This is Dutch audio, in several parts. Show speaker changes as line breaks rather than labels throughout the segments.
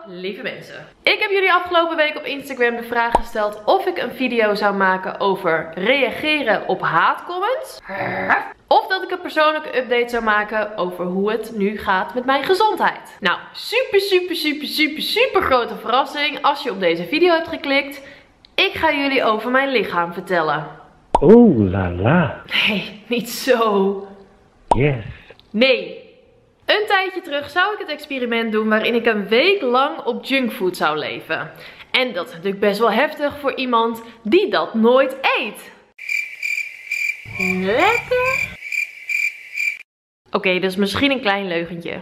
lieve mensen. Ik heb jullie afgelopen week op Instagram de vraag gesteld of ik een video zou maken over reageren op haatcomments. Of dat ik een persoonlijke update zou maken over hoe het nu gaat met mijn gezondheid. Nou, super grote verrassing als je op deze video hebt geklikt. Ik ga jullie over mijn lichaam vertellen.
Oeh la la.
Nee, niet zo.
Yes.
Nee. Een tijdje terug zou ik het experiment doen waarin ik een week lang op junkfood zou leven. En dat is natuurlijk best wel heftig voor iemand die dat nooit eet. Lekker. Oké, dat is misschien een klein leugentje.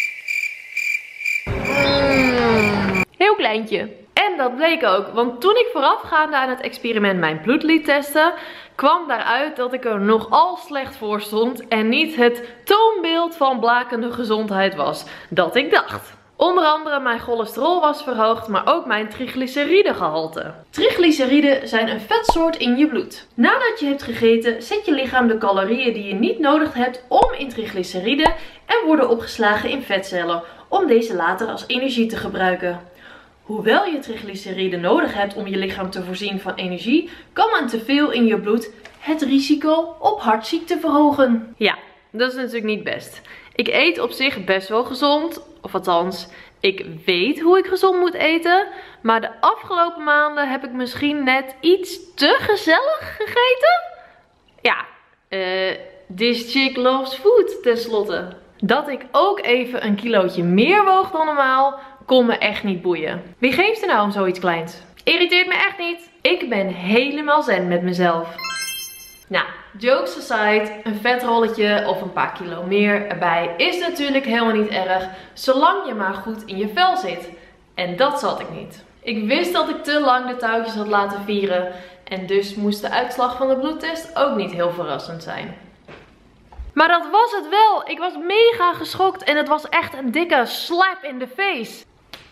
Heel kleintje. En dat bleek ook, want toen ik voorafgaande aan het experiment mijn bloed liet testen, kwam daaruit dat ik er nogal slecht voor stond en niet het toonbeeld van blakende gezondheid was dat ik dacht. Onder andere mijn cholesterol was verhoogd, maar ook mijn triglyceridegehalte. Triglyceriden zijn een vetsoort in je bloed. Nadat je hebt gegeten, zet je lichaam de calorieën die je niet nodig hebt om in triglyceriden en worden opgeslagen in vetcellen om deze later als energie te gebruiken. Hoewel je triglyceriden nodig hebt om je lichaam te voorzien van energie, kan een teveel in je bloed het risico op hartziekte verhogen. Ja, dat is natuurlijk niet best. Ik eet op zich best wel gezond, of althans, ik weet hoe ik gezond moet eten. Maar de afgelopen maanden heb ik misschien net iets te gezellig gegeten. Ja, this chick loves food tenslotte. Dat ik ook even een kilootje meer woog dan normaal, kon me echt niet boeien. Wie geeft er nou om zoiets kleins? Irriteert me echt niet. Ik ben helemaal zen met mezelf. Nou, jokes aside, een vetrolletje of een paar kilo meer erbij is natuurlijk helemaal niet erg, zolang je maar goed in je vel zit. En dat zat ik niet. Ik wist dat ik te lang de touwtjes had laten vieren en dus moest de uitslag van de bloedtest ook niet heel verrassend zijn. Maar dat was het wel. Ik was mega geschokt en het was echt een dikke slap in the face.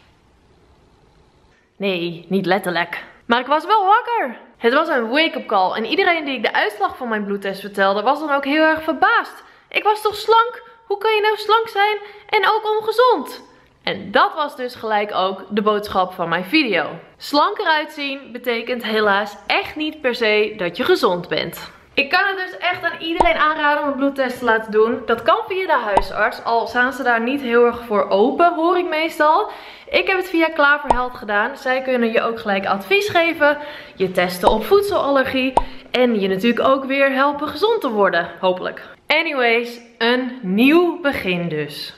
Nee, niet letterlijk. Maar ik was wel wakker. Het was een wake-up call en iedereen die ik de uitslag van mijn bloedtest vertelde was dan ook heel erg verbaasd. Ik was toch slank? Hoe kan je nou slank zijn en ook ongezond? En dat was dus gelijk ook de boodschap van mijn video. Slank eruit zien betekent helaas echt niet per se dat je gezond bent. Ik kan het dus echt aan iedereen aanraden om een bloedtest te laten doen. Dat kan via de huisarts, al staan ze daar niet heel erg voor open, hoor ik meestal. Ik heb het via Klaver Health gedaan. Zij kunnen je ook gelijk advies geven, je testen op voedselallergie en je natuurlijk ook weer helpen gezond te worden, hopelijk. Anyways, een nieuw begin dus.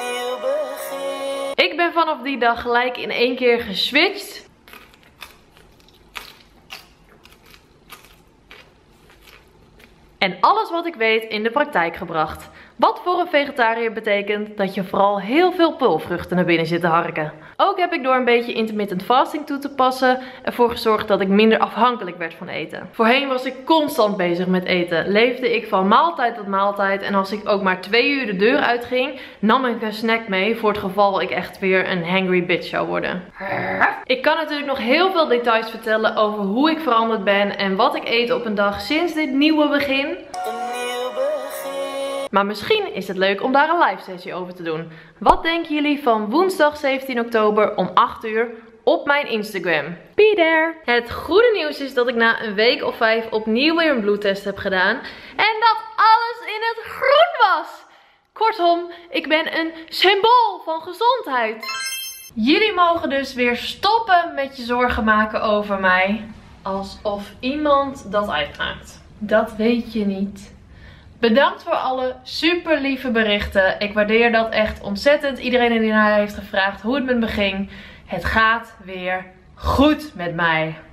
Ik ben vanaf die dag gelijk in één keer geswitcht. En alles wat ik weet in de praktijk gebracht. Wat voor een vegetariër betekent dat je vooral heel veel peulvruchten naar binnen zit te harken. Ook heb ik door een beetje intermittent fasting toe te passen ervoor gezorgd dat ik minder afhankelijk werd van eten. Voorheen was ik constant bezig met eten. Leefde ik van maaltijd tot maaltijd en als ik ook maar 2 uur de deur uitging, nam ik een snack mee voor het geval ik echt weer een hangry bitch zou worden. Ik kan natuurlijk nog heel veel details vertellen over hoe ik veranderd ben en wat ik eet op een dag sinds dit nieuwe begin. Maar misschien is het leuk om daar een live sessie over te doen. Wat denken jullie van woensdag 17 oktober om 8 uur op mijn Instagram? Be there! Het goede nieuws is dat ik na een week of 5 opnieuw weer een bloedtest heb gedaan. En dat alles in het groen was! Kortom, ik ben een symbool van gezondheid. Jullie mogen dus weer stoppen met je zorgen maken over mij. Alsof iemand dat uitmaakt. Dat weet je niet. Bedankt voor alle super lieve berichten. Ik waardeer dat echt ontzettend. Iedereen die naar heeft gevraagd hoe het met me ging. Het gaat weer goed met mij.